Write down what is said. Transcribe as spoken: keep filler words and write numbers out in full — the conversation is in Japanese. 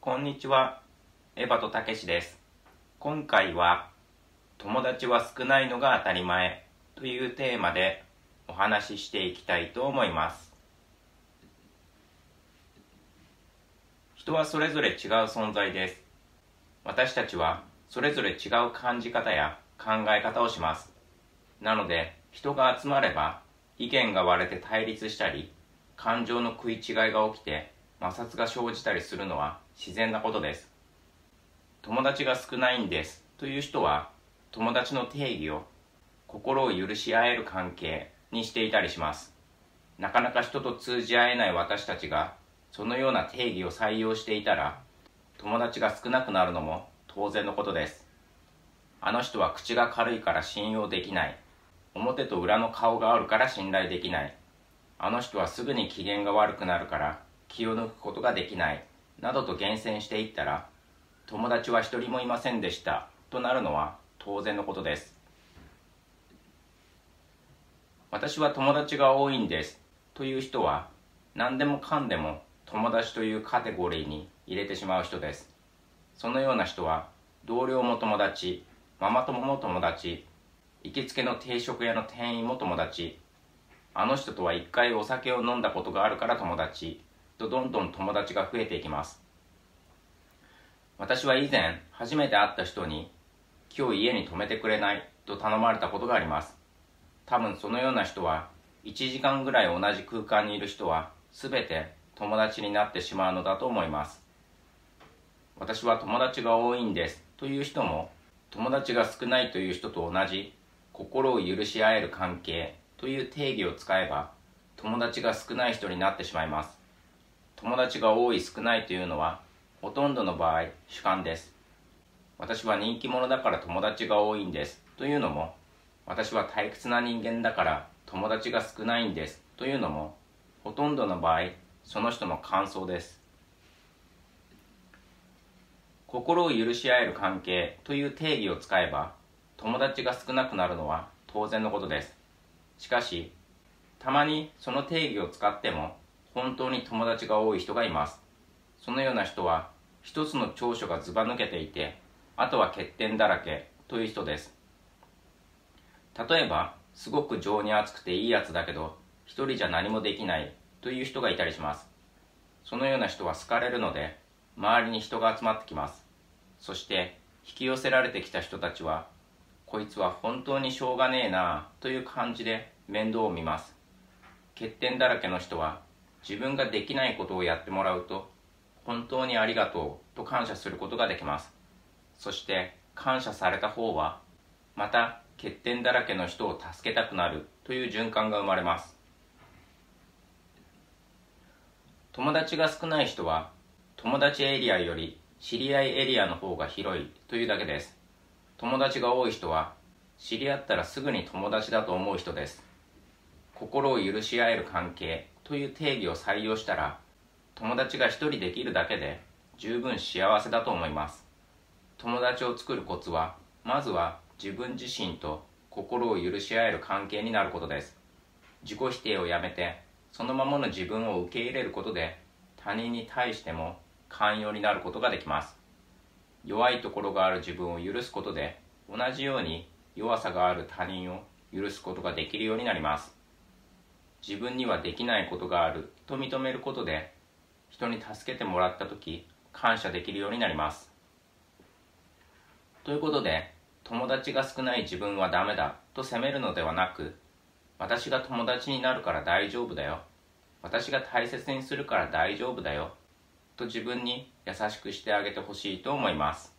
こんにちは、エバとたけしです。今回は、友達は少ないのが当たり前というテーマでお話ししていきたいと思います。人はそれぞれ違う存在です。私たちはそれぞれ違う感じ方や考え方をします。なので、人が集まれば意見が割れて対立したり、感情の食い違いが起きて摩擦が生じたりするのは自然なことです。友達が少ないんですという人は、友達の定義を心を許し合える関係にしていたりします。なかなか人と通じ合えない私たちがそのような定義を採用していたら、友達が少なくなるのも当然のことです。あの人は口が軽いから信用できない。表と裏の顔があるから信頼できない。あの人はすぐに機嫌が悪くなるから気を抜くことができない。などと厳選していったら、友達は一人もいませんでしたとなるのは当然のことです。私は友達が多いんですという人は、何でもかんでも友達というカテゴリーに入れてしまう人です。そのような人は、同僚も友達、ママ友も友達、行きつけの定食屋の店員も友達、あの人とは一回お酒を飲んだことがあるから友達と、どんどん友達が増えていきます。私は以前初めて会った人に、今日家に泊めてくれないと頼まれたことがあります。多分そのような人は、いちじかんぐらい同じ空間にいる人は全て友達になってしまうのだと思います。私は友達が多いんですという人も、友達が少ないという人と同じ心を許し合える関係という定義を使えば、友達が少ない人になってしまいます。友達が多い少ないというのは、ほとんどの場合主観です。私は人気者だから友達が多いんですというのも、私は退屈な人間だから友達が少ないんですというのも、ほとんどの場合その人の感想です。心を許し合える関係という定義を使えば、友達が少なくなるのは当然のことです。しかし、たまにその定義を使っても本当に友達が多い人がいます。そのような人は、一つの長所がずば抜けていて、あとは欠点だらけという人です。例えば、すごく情に厚くていいやつだけど、一人じゃ何もできないという人がいたりします。そのような人は好かれるので、周りに人が集まってきます。そして、引き寄せられてきた人たちは、こいつは本当にしょうがねえなという感じで面倒を見ます。欠点だらけの人は、自分ができないことをやってもらうと、本当にありがとうと感謝することができます。そして感謝された方は、また欠点だらけの人を助けたくなるという循環が生まれます。友達が少ない人は、友達エリアより知り合いエリアの方が広いというだけです。友達が多い人は、知り合ったらすぐに友達だと思う人です。心を許し合える関係という定義を採用したら、友達が一人できるだけで十分幸せだと思います。友達を作るコツは、まずは自分自身と心を許し合える関係になることです。自己否定をやめて、そのままの自分を受け入れることで、他人に対しても寛容になることができます。弱いところがある自分を許すことで、同じように弱さがある他人を許すことができるようになります。自分にはできないことがあると認めることで、人に助けてもらったとき感謝できるようになります。ということで、友達が少ない自分はダメだと責めるのではなく、私が友達になるから大丈夫だよ、私が大切にするから大丈夫だよと自分に優しくしてあげてほしいと思います。